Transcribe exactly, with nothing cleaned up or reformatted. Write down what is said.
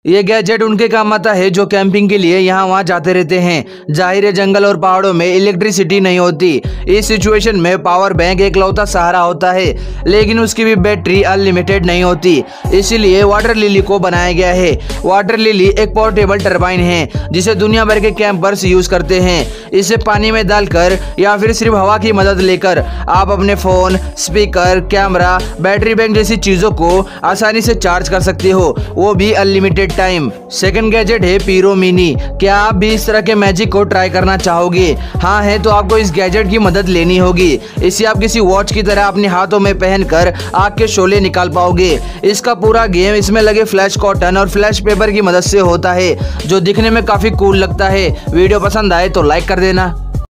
ये गैजेट उनके काम आता है जो कैंपिंग के लिए यहाँ वहाँ जाते रहते हैं। जाहिर है जंगल और पहाड़ों में इलेक्ट्रिसिटी नहीं होती। इस सिचुएशन में पावर बैंक एकलौता सहारा होता है, लेकिन उसकी भी बैटरी अनलिमिटेड नहीं होती। इसीलिए वाटर लिली को बनाया गया है। वाटर लिली एक पोर्टेबल टरबाइन है जिसे दुनिया भर के कैंपर्स यूज करते हैं। इसे पानी में डालकर या फिर सिर्फ हवा की मदद लेकर आप अपने phone, speaker, camera, battery bank जैसी चीजों को आसानी से चार्ज कर सकते हो, वो भी अनलिमिटेड टाइम। सेकंड गैजेट है पीरो मिनी। क्या आप भी इस तरह के मैजिक को ट्राई करना चाहोगे? हाँ है तो आपको इस गैजेट की मदद लेनी होगी। इसे आप किसी वॉच की तरह अपने हाथों में पहनकर आग के शोले निकाल पाओगे। इसका पूरा गेम इसमें लगे फ्लैश कॉटन और फ्लैश पेपर की मदद से होता है, जो दिखने में काफी कूल लगता है। वीडियो पसंद आए तो लाइक कर देना।